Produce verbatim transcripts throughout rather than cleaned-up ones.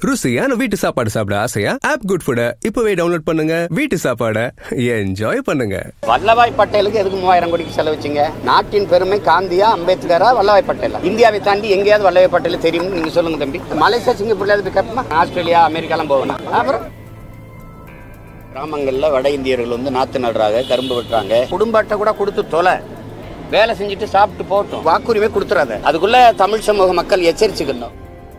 ருசியான வீட்டு சாப்பாடு சாப்பிட ஆசையா? ஆப் குட் ஃபுட் இப்பவே டவுன்லோட் பண்ணுங்க. வீட்டு சாப்பாடை என்ஜாய் பண்ணுங்க. வல்லபாய் பட்டேலுக்கு எதுக்கு மூவாயிரம் கோடிக்கு செலவச்சிங்க? நாட்டின் பெருமை காந்தியா அம்பேத்கரா வல்லபாய் பட்டேலா? இந்தியாவை தாண்டி எங்கேயாவது வல்லபாய் பட்டேல் தெரியும் நீங்க சொல்லுங்க தம்பி. மலேசியா சிங்கப்பூர்ல போய் கட்டமா? ஆஸ்திரேலியா அமெரிக்காலாம் போகணும். அப்புறம் கிராமங்கள்ல வட இந்தியர்கள் வந்து நாத்து நடுறாங்க, கரும்பு வெட்டுறாங்க. குடும்ப அட்டை கூட கொடுத்து தொலை, வேலை செஞ்சுட்டு சாப்பிட்டு போட்டோம், வாக்குரிமை கொடுத்துறாத. அதுக்குள்ள தமிழ் சமூக மக்கள் எச்சரிச்சுக்கணும்.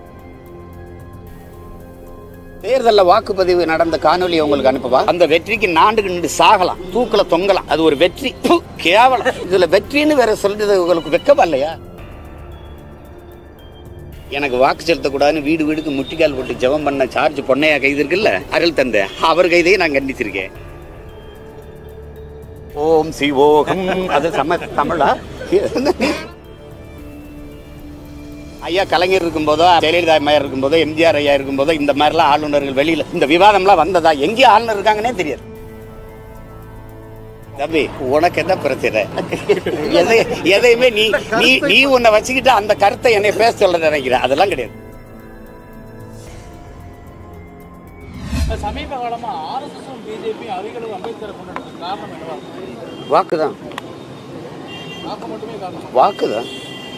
தேர்தலில் வாக்குப்பதிவு நடந்த காணொலி உங்களுக்கு அனுப்பவா? அந்த வெற்றிக்கு நாண்டுக்கு நின்று சாகலாம், தூக்கல தொங்கலாம். அது ஒரு வெற்றி கேவலம். இதுல வெற்றின்னு வேற சொல்றது உங்களுக்கு வெக்கமா இல்லையா? எனக்கு வாக்கு செலுத்தக்கூடாதுன்னு வீடு வீடுக்கு முட்டிக்கால் போட்டு ஜெபம் பண்ண சார்ஜ் பொன்னையா கைது இருக்குல்ல, அருள் தந்த அவர் கைதையே நான் கண்டிச்சிருக்கேன். ஓம் சிவோகம் அது சம தமிழா? ஐயா கலைஞர் இருக்கும் போதோ, ஜெயலலிதா அம்மையார் இருக்கும் போதோ, எம்ஜிஆர் ஐயா இருக்கும் போதோ இந்த மாதிரிலாம் ஆளுநர்கள் வெளியில இந்த விவாதம்லாம் வந்ததா? எங்கேயும் ஆளுநர் இருக்காங்கன்னே தெரியாது. தம்பி உனக்கு என்ன பிரச்சனை? எதை எதையுமே நீ நீ நீ உன்னை வச்சுக்கிட்டு அந்த கருத்தை என்னை பேச சொல்ல நினைக்கிற, அதெல்லாம் கிடையாது. சமீப காலமா ஆர்எஸ்எஸும் பிஜேபி அதிகளவு அம்பேத்கரை கொண்டாடுறதுக்கு காரணம் என்னவா? வாக்குதான், வாக்கு மட்டுமே காரணம். வாக்குதான்.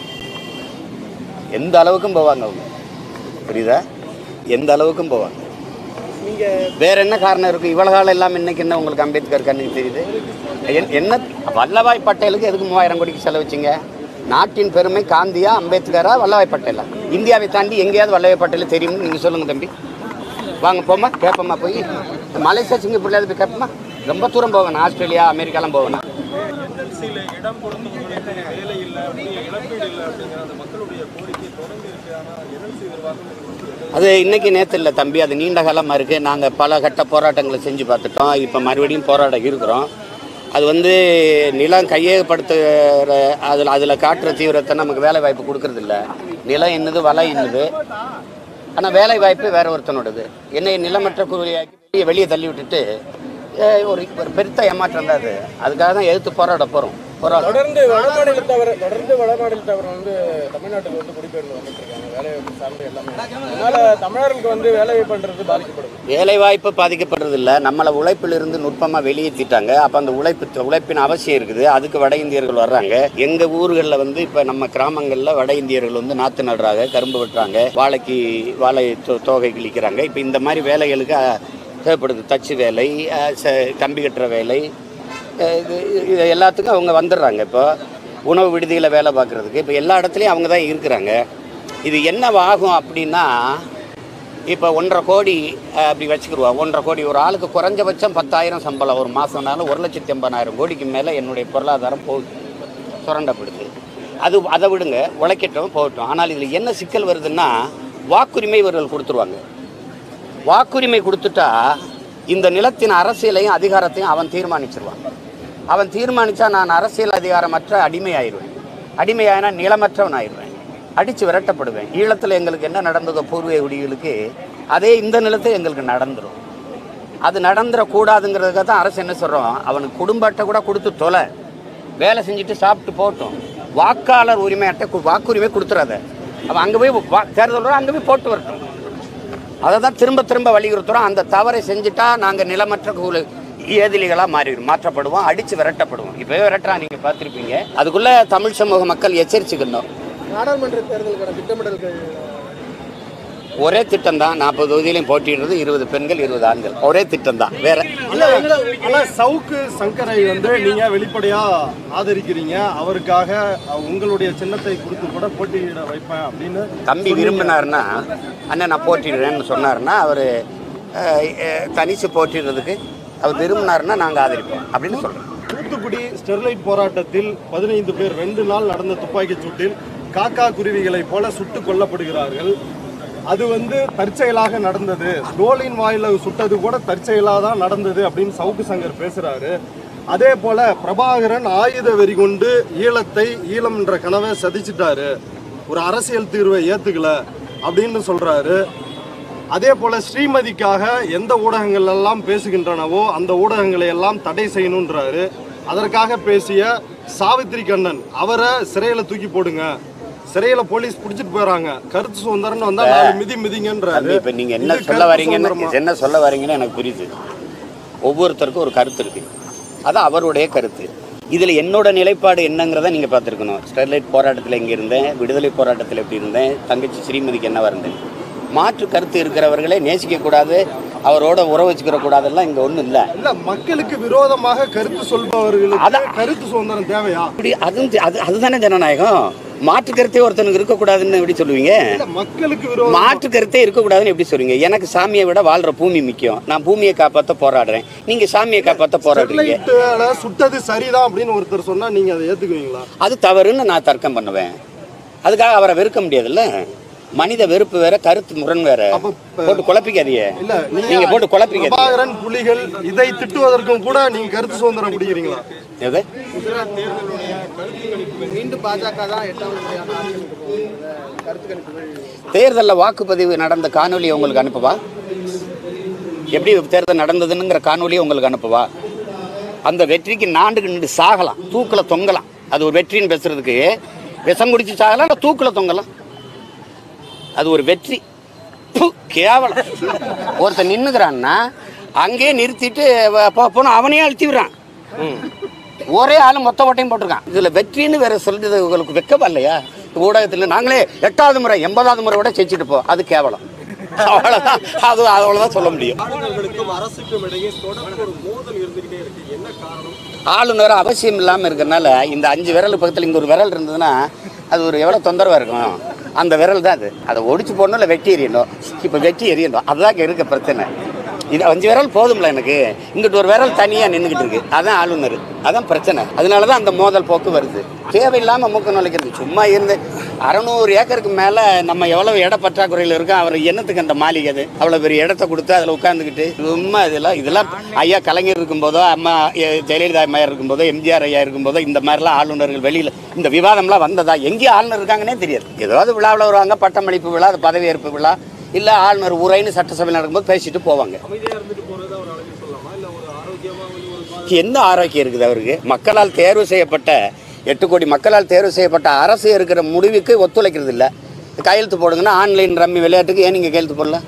எந்த அளவுக்கும் போவாங்க அவங்க, புரியுதா? எந்த அளவுக்கும் போவாங்க. நீங்க வேற என்ன காரணம் இருக்கு? இவ்வளவு காலம் எல்லாம் இன்னைக்கு என்ன உங்களுக்கு அம்பேத்கர் கண்ணுக்கு தெரியுது? என்ன வல்லபாய் பட்டேலுக்கு எதுக்கு மூவாயிரம் கோடிக்கு செலவச்சிங்க? நாட்டின் பெருமை காந்தியா அம்பேத்கரா வல்லபாய் பட்டேலா? இந்தியாவை தாண்டி எங்கேயாவது வல்லபாய் பட்டேல் தெரியும் நீங்க சொல்லுங்க தம்பி. வாங்க போமா, கேட்போமா? போய் மலேசியா சிங்கப்பூர்ல போய் கேட்போமா? ரொம்ப தூரம் போகணும், ஆஸ்திரேலியா அமெரிக்காலாம் போகணும். இடம் கொடுத்தவங்களுக்கு வேலை இல்லை, இழப்பீடு இல்லை அப்படிங்கிற அந்த மக்களுடைய கோரிக்கை தொடர்ந்து இருக்கு. ஆனால் என்எல்சி நிர்வாகம் அது இன்னைக்கு நேற்று இல்லை தம்பி, அது நீண்ட காலமாக இருக்குது. நாங்கள் பல கட்ட போராட்டங்களை செஞ்சு பார்த்துட்டோம், இப்போ மறுபடியும் போராட்டம் இருக்கிறோம். அது வந்து நிலம் கையகப்படுத்துகிற அதில் அதில் காட்டுற தீவிரத்தை நமக்கு வேலை வாய்ப்பு கொடுக்கறதில்ல. நிலம் என்னது, வலை என்னது, ஆனால் வேலை வாய்ப்பு வேற ஒருத்தனோடது. என்னை நிலமற்ற கூலியாக்கி வெளியே வெளியே தள்ளி விட்டுட்டு ஒரு ஒரு பெருத்த ஏமாற்றம் தான் அது. அதுக்காக தான் எதிர்த்து போராட போகிறோம். போராட தொடர்ந்து வடமாநிலத்தவர் தொடர்ந்து வடமாநிலத்தவர் வந்து தமிழ்நாட்டுக்கு வந்து குடிபெயர்ந்து வந்துட்டு இருக்காங்க, வேலை வாய்ப்பு சார்ந்து எல்லாமே. அதனால தமிழர்களுக்கு வந்து வேலை வாய்ப்புன்றது பாதிக்கப்படும். வேலை வாய்ப்பு பாதிக்கப்படுறது இல்லை, நம்மளை உழைப்பிலிருந்து நுட்பமாக வெளியேற்றிட்டாங்க. அப்போ அந்த உழைப்பு உழைப்பின் அவசியம் இருக்குது. அதுக்கு வட இந்தியர்கள் வர்றாங்க. எங்கள் ஊர்களில் வந்து இப்போ நம்ம கிராமங்களில் வட இந்தியர்கள் வந்து நாற்று நடுறாங்க, கரும்பு வெட்டுறாங்க, வாழைக்கு வாழை தோகை கிழிக்கிறாங்க. இப்போ இந்த மாதிரி வேலைகளுக்கு தேவைப்படுது. தச்சு வேலை, கம்பி கட்டுற வேலை, இது எல்லாத்துக்கும் அவங்க வந்துடுறாங்க. இப்போ உணவு விடுதியில் வேலை பார்க்குறதுக்கு இப்போ எல்லா இடத்துலையும் அவங்க தான் இருக்கிறாங்க. இது என்னவாகும் அப்படின்னா, இப்போ ஒன்றரை கோடி அப்படி வச்சுக்கிடுவா. ஒன்றரை கோடி ஒரு ஆளுக்கு குறைஞ்சபட்சம் பத்தாயிரம் சம்பளம் ஒரு மாதம்னாலும் ஒரு லட்சத்தி ஐம்பதாயிரம் கோடிக்கு மேலே என்னுடைய பொருளாதாரம் போகுது, சுரண்டப்படுது. அது அதை விடுங்க, உழைக்கட்டும் போகட்டும். ஆனால் இதில் என்ன சிக்கல் வருதுன்னா, வாக்குரிமை இவர்கள் கொடுத்துருவாங்க. வாக்குரிமை கொடுத்துட்டா இந்த நிலத்தின் அரசியலையும் அதிகாரத்தையும் அவன் தீர்மானிச்சிருவான். அவன் தீர்மானித்தா நான் அரசியல் அதிகாரமற்ற அடிமை ஆயிடுவேன். அடிமையாயினா நிலமற்றவன் ஆயிடுவேன், அடித்து விரட்டப்படுவேன். ஈழத்தில் எங்களுக்கு என்ன நடந்ததோ பூர்வீக குடிகளுக்கு, அதே இந்த நிலத்தை எங்களுக்கு நடந்துடும். அது நடந்துடக்கூடாதுங்கிறதுக்காக தான் அரசு என்ன சொல்கிறோம், அவனுக்கு குடும்ப அட்டை கூட கொடுத்து தொலை, வேலை செஞ்சுட்டு சாப்பிட்டு போட்டோம், வாக்காளர் உரிமை அட்டை வாக்குரிமை கொடுத்துறாத. அவன் அங்கே போய் வா தேர்தல் அங்கே போய் போட்டு வரட்டும். அதை தான் திரும்ப திரும்ப வலியுறுத்துகிறோம். அந்த தவறை செஞ்சுட்டா நாங்கள் நிலமற்ற கூலு ஏதிலிகளாக மாறி மாற்றப்படுவோம், அடித்து விரட்டப்படுவோம். இப்போவே விரட்டுறான், நீங்கள் பார்த்துருப்பீங்க. அதுக்குள்ளே தமிழ் சமூக மக்கள் எச்சரிச்சுக்கணும். நாடாளுமன்ற தேர்தலுக்கான திட்டமிடல்கள் ஒரே திட்டம் தான். நாற்பது தொகுதியிலையும் போட்டிடுறது இருபது பெண்கள் இருபது ஆண்கள், ஒரே திட்டம் தான், வேற. ஆனால் சவுக்கு சங்கரை வந்து நீங்க வெளிப்படையா ஆதரிக்கிறீங்க, அவருக்காக உங்களுடைய சின்னத்தை கொடுத்து கூட போட்டியிட வைப்பேன் அப்படின்னு தம்பி விரும்பினாருன்னா, அண்ணன் நான் போட்டிடுறேன்னு சொன்னாருன்னா, அவர் தனிச்சு போட்டிடுறதுக்கு அவர் விரும்பினாருன்னா நாங்கள் ஆதரிப்போம் அப்படின்னு சொல்கிறோம். தூத்துக்குடி ஸ்டெர்லைட் போராட்டத்தில் பதினைந்து பேர் ரெண்டு நாள் நடந்த துப்பாக்கிச் சூட்டில் காக்கா குருவிகளை போல சுட்டு கொல்லப்படுகிறார்கள். அது வந்து தற்செயலாக நடந்தது, தோலின் வாயில சுட்டது கூட தற்செயலாக தான் நடந்தது அப்படின்னு சவுக்கு சங்கர் பேசுறாரு. அதே போல பிரபாகரன் ஆயுத வெறி கொண்டு ஈழத்தை ஈழம் என்ற கனவை சதிச்சிட்டாரு, ஒரு அரசியல் தீர்வை ஏத்துக்கல அப்படின்னு சொல்றாரு. அதே போல ஸ்ரீமதிக்காக எந்த ஊடகங்கள் எல்லாம் பேசுகின்றனவோ அந்த ஊடகங்களை எல்லாம் தடை செய்யணுன்றாரு. அதற்காக பேசிய சாவித்திரி கண்ணன் அவரை சிறையில் தூக்கி போடுங்க, சிறையில போலீஸ் புடிச்சிட்டு போறாங்க. கருத்து சுதந்திரம் வந்தா நாலு மிதி மிதிங்கன்றாரு. இப்ப நீங்க என்ன சொல்ல வரீங்கன்னு என்ன சொல்ல வரீங்கன்னு எனக்கு புரியுது. ஒவ்வொருத்தருக்கும் ஒரு கருத்து இருக்கு, அது அவருடைய கருத்து. இதுல என்னோட நிலைப்பாடு என்னங்கிறத நீங்க பார்த்துருக்கணும். ஸ்டெர்லைட் போராட்டத்தில் எங்க இருந்தேன், விடுதலை போராட்டத்தில் எப்படி இருந்தேன், தங்கச்சி ஸ்ரீமதிக்கு என்ன இருந்தேன். மாற்று கருத்து இருக்கிறவர்களே நேசிக்க கூடாது, அவரோட உறவு வச்சுக்கிற கூடாதெல்லாம் இங்க ஒண்ணும் இல்ல. இல்ல மக்களுக்கு விரோதமாக கருத்து சொல்பவர்களுக்கு கருத்து சுதந்திரம் தேவையா? அப்படி அது அதுதானே ஜனநாயகம். மாற்று கருத்தே ஒருத்தனுக்கு இருக்கக்கூடாதுன்னு எப்படி சொல்லுவீங்க? மக்களுக்கு மாற்று கருத்தே இருக்கக்கூடாதுன்னு எப்படி சொல்லுவீங்க? எனக்கு சாமியை விட வாழ்ற பூமி முக்கியம், நான் பூமியை காப்பாற்ற போராடுறேன், நீங்க சாமியை காப்பாற்ற போராடுறீங்க. சுட்டது சரிதான் அப்படின்னு ஒருத்தர் சொன்னா நீங்க அதை ஏத்துக்குவீங்களா? அது தவறுன்னு நான் தர்க்கம் பண்ணுவேன். அதுக்காக அவரை வெறுக்க முடியாதுல்ல. மனித வெறுப்பு வேற, கருத்து முரண் வேற. போட்டு குழப்பிக்காதீங்க. இல்ல நீங்க போட்டு குழப்பிக்காதீங்க. புலிகள் இதை திட்டுவதற்கும் கூட நீங்க கருத்து சுதந்திரம் பிடிக்கிறீங்களா? எது தேர்தலில் வாக்குப்பதிவு நடந்த காணொலி உங்களுக்கு அனுப்புவா? எப்படி தேர்தல் நடந்ததுங்கிற காணொலியை உங்களுக்கு அனுப்புவா? அந்த வெற்றிக்கு நாண்டுக்கு நின்று சாகலாம், தூக்கில தொங்கலாம். அது ஒரு வெற்றின்னு பேசுறதுக்கு விஷம் குடிச்சு சாகலாம், இல்லை தூக்கில தொங்கலாம். அது ஒரு வெற்றி. கேவலம். ஒருத்தர் நின்னுக்கிறான்னா அங்கேயே நிறுத்திட்டு போன அவனையே அழுத்தி விடுறான். ஒரே ஆளு மொத்த ஓட்டையும் போட்டிருக்கான். இதுல வெற்றின்னு வேற சொல்றது உங்களுக்கு வெக்கமா இல்லையா? ஊடகத்தில் நாங்களே எட்டாவது முறை எண்பதாவது முறை விட செஞ்சுட்டு போ, அது கேவலம். அவ்வளவுதான், அது அவ்வளவுதான் சொல்ல முடியும். ஆளுநர் அவசியம் இல்லாம இருக்கிறதுனால இந்த அஞ்சு விரல் பக்கத்தில் இங்க ஒரு விரல் இருந்ததுன்னா அது ஒரு எவ்வளவு தொந்தரவா இருக்கும். அந்த விரல் தான் அது. அதை ஒடிச்சு போடணும், இல்லை வெட்டி எறியணும். இப்போ வெட்டி எறியணும், அதுதான் இருக்க பிரச்சனை. இது அஞ்சு விரல் போதும்ல எனக்கு, இங்கிட்டு ஒரு விரல் தனியாக நின்றுக்கிட்டு இருக்கு. அதான் ஆளுநர், அதான் பிரச்சனை. அதனால தான் அந்த மோதல் போக்கு வருது. தேவையில்லாமல் மூக்க நுழைக்கிறது. சும்மா இருந்து அறநூறு ஏக்கருக்கு மேலே நம்ம எவ்வளோ இட பற்றாக்குறையில் இருக்கோம். அவர் என்னத்துக்கு அந்த மாளிகை அது அவ்வளோ பெரிய இடத்த கொடுத்து அதில் உட்காந்துக்கிட்டு சும்மா இதெல்லாம் இதெல்லாம் ஐயா கலைஞர் இருக்கும்போதோ, அம்மா ஜெயலலிதா அம்மா இருக்கும்போதோ, எம்ஜிஆர் ஐயா இருக்கும்போதோ இந்த மாதிரிலாம் ஆளுநர்கள் வெளியில் இந்த விவாதம்லாம் வந்ததா? எங்கேயும் ஆளுநர் இருக்காங்கன்னே தெரியாது. ஏதாவது விழாவில் வருவாங்க, பட்டமளிப்பு விழா, அது பதவியேற்பு விழா, இல்லை ஆளுநர் உரைன்னு சட்டசபையில் நடக்கும்போது பேசிட்டு போவாங்க. என்ன ஆரோக்கியம் இருக்குது அவருக்கு? மக்களால் தேர்வு செய்யப்பட்ட எட்டு கோடி மக்களால் தேர்வு செய்யப்பட்ட அரசு இருக்கிற முடிவுக்கு ஒத்துழைக்கிறது இல்லை. கையெழுத்து போடுங்கன்னா ஆன்லைன் ரம்மி விளையாட்டுக்கு ஏன் நீங்கள் கையெழுத்து போடல?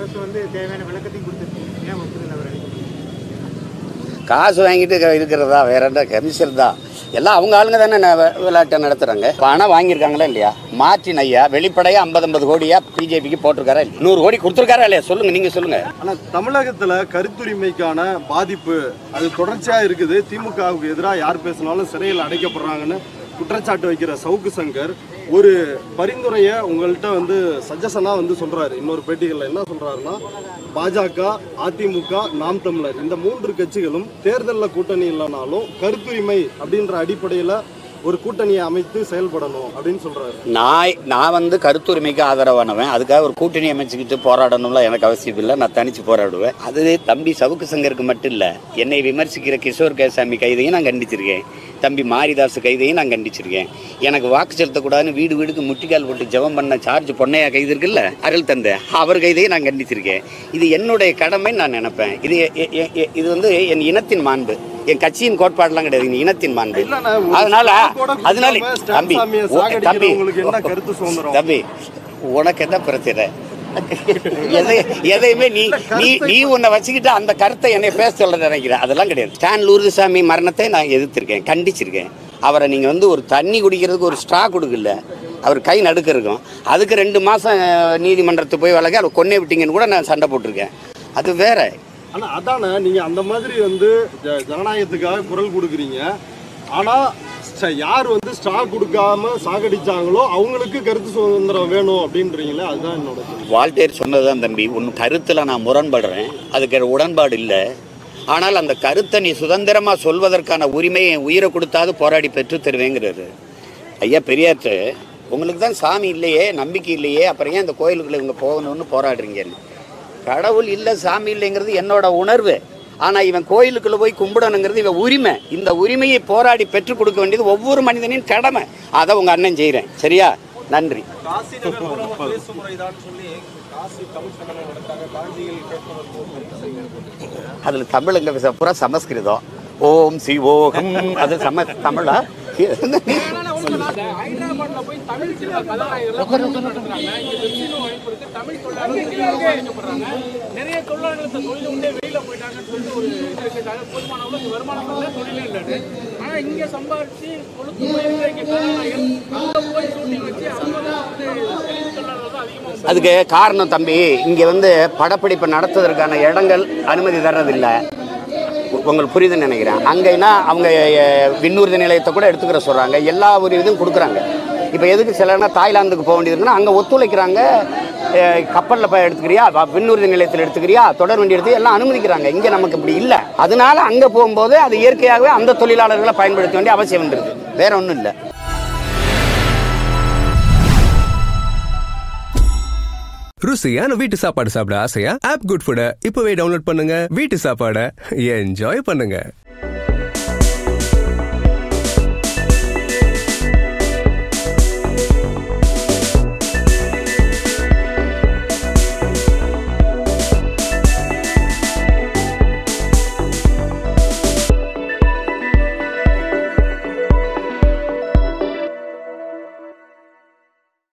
காசு வாங்கிட்டு இருக்கிறதா? வேற என்ன கமிஷன் தான்? எல்லாம் அவங்க ஆளுங்க தானே விளையாட்டை நடத்துறாங்க. பணம் வாங்கியிருக்காங்களா இல்லையா? மார்டின் ஐயா வெளிப்படையா ஐம்பது ஐம்பது கோடியா பிஜேபிக்கு போட்டிருக்காரா இல்லையா? நூறு கோடி கொடுத்துருக்காரா இல்லையா? சொல்லுங்க, நீங்க சொல்லுங்க. ஆனா தமிழகத்துல கருத்துரிமைக்கான பாதிப்பு அது தொடர்ச்சியா இருக்குது. திமுகவுக்கு எதிராக யார் பேசினாலும் சிறையில் அடைக்கப்படுறாங்கன்னு குற்றச்சாட்டு வைக்கிற சவுக்கு சங்கர் ஒரு பரிந்துரையை உங்கள்கிட்ட வந்து சஜஷனா வந்து சொல்றாரு. இன்னொரு பேட்டிகளில் என்ன சொல்றாருன்னா, பாஜக, அதிமுக, நாம் தமிழர் இந்த மூன்று கட்சிகளும் தேர்தலில் கூட்டணி இல்லைனாலும் கருத்துரிமை அப்படின்ற அடிப்படையில் ஒரு கூட்டணியை அமைத்து செயல்படணும் அப்படின்னு சொல்றாரு. நான் நான் வந்து கருத்துரிமைக்கு ஆதரவானவன். அதுக்காக ஒரு கூட்டணி அமைச்சுக்கிட்டு போராடணும்ல எனக்கு அவசியம் இல்லை. நான் தனிச்சு போராடுவேன். அது தம்பி சவுக்கு சங்கருக்கு மட்டும் இல்லை, என்னை விமர்சிக்கிற கிஷோர் கேசாமி கைதையும் நான் கண்டிச்சிருக்கேன். தம்பி மாரிதாஸ் கைதையும் நான் கண்டிச்சிருக்கேன். எனக்கு வாக்கு செலுத்தக்கூடாதுன்னு வீடு வீடுக்கு முட்டிக்கால் போட்டு ஜெபம் பண்ண சார்ஜ் பொன்னையா கைது இருக்குல்ல, அருள் தந்தை, அவர் கைதையும் நான் கண்டிச்சிருக்கேன். இது என்னுடைய கடமை நான் நினைப்பேன். இது இது வந்து என் இனத்தின் மாண்பு, என் கட்சியின் கோட்பாடுலாம் கிடையாது, இனத்தின் மாண்பு. அதனால அதனால தம்பி தம்பி தம்பி உனக்கு என்ன பிரச்சனை? எதை எதையுமே நீ நீ நீ உன்னை வச்சுக்கிட்டு அந்த கருத்தை என்னை பேச சொல்ல நினைக்கிறேன். அதெல்லாம் கிடையாது. ஸ்டான் லூர்துசாமி மரணத்தை நான் எதிர்த்திருக்கேன், கண்டிச்சிருக்கேன். அவரை நீங்கள் வந்து ஒரு தண்ணி குடிக்கிறதுக்கு ஒரு ஸ்ட்ரா கொடுக்கல, அவர் கை நடுக்க இருக்கும். அதுக்கு ரெண்டு மாதம் நீதிமன்றத்துக்கு போய் வழக்கு அவர் கொன்னே விட்டீங்கன்னு கூட நான் சண்டை போட்டிருக்கேன். அது வேற. ஆனால் அதானே நீங்கள் அந்த மாதிரி வந்து ஜனநாயகத்துக்காக குரல் கொடுக்குறீங்க. ஆனால் யார் வந்து ஸ்ட்ரா கொடுக்காம சாகடிச்சாங்களோ அவங்களுக்கு கருத்து சுதந்திரம் வேணும் அப்படின்றீங்களே, அதுதான் என்னோட. வால்டேர் சொன்னதுதான் தம்பி, உன் கருத்தில் நான் முரண்படுறேன், அதுக்கு உடன்பாடு இல்லை. ஆனால் அந்த கருத்தை நீ சுதந்திரமாக சொல்வதற்கான உரிமையை உயிரை கொடுத்தாவது போராடி பெற்று தருவேங்கிறாரு ஐயா பெரியார். உங்களுக்கு தான் சாமி இல்லையே, நம்பிக்கை இல்லையே, அப்புறம் ஏன் அந்த கோயிலுக்குள்ள இவங்க போகணும்னு போராடுறீங்கன்னு. கடவுள் இல்லை, சாமி இல்லைங்கிறது என்னோட உணர்வு. ஆனால் இவன் கோயிலுக்குள்ளே போய் கும்பிடணுங்கிறது இவன் உரிமை. இந்த உரிமையை போராடி பெற்றுக் கொடுக்க வேண்டியது ஒவ்வொரு மனிதனின் கடமை. அதை உங்கள் அண்ணன் செய்கிறேன். சரியா? நன்றி. அதில் தமிழுங்க பூரா சமஸ்கிருதம். ஓம் சிவோகம் அது சம தமிழா ஹைதராபாத்ல போய் தமிழ் கதாநாயகர்கள் நிறைய தொழிலாளர்கள் தொழில் உண்டே வெளியில போயிட்டாங்கன்னு சொல்லிட்டு ஒரு இது இருக்கு. போதுமான அளவுக்கு வருமானம் இல்லை, தொழிலே இல்லை. ஆனா இங்க சம்பாதிச்சு கொழுத்து போயிருக்கிற இங்க கதாநாயகர் அங்க போய் ஷூட்டிங் வச்சு அவங்கதான் வந்து தெலுங்கு தொழிலாளர்கள் தான் அதிகமாக. அதுக்கு காரணம் தம்பி, இங்க வந்து படப்பிடிப்பு நடத்துவதற்கான இடங்கள் அனுமதி தர்றதில்லை. உங்களுக்கு புரியுதுன்னு நினைக்கிறேன். அங்கன்னா அவங்க விண்ணூர்தி நிலையத்தை கூட எடுத்துக்கிற சொல்கிறாங்க, எல்லா ஒரு இதுவும் கொடுக்குறாங்க. இப்போ எதுக்கு சிலர்னா தாய்லாந்துக்கு போக வேண்டியது இருக்குன்னா அங்கே ஒத்துழைக்கிறாங்க. கப்பலில் போய் எடுத்துக்கிறியா, விண்ணூர்தி நிலையத்தில் எடுத்துக்கிறியா, தொடர் வண்டி எடுத்து எல்லாம் அனுமதிக்கிறாங்க. இங்கே நமக்கு இப்படி இல்லை. அதனால அங்கே போகும்போது அது இயற்கையாகவே அந்த தொழிலாளர்களை பயன்படுத்த வேண்டிய அவசியம் வந்துடுது. வேற ஒன்றும் இல்லை. ருசியான வீட்டு சாப்பாடு சாப்பிட ஆசையா? ஆப் குட் ஃபுட இப்பவே டவுன்லோட் பண்ணுங்க. வீட்டு சாப்பாடை என்ஜாய் பண்ணுங்க.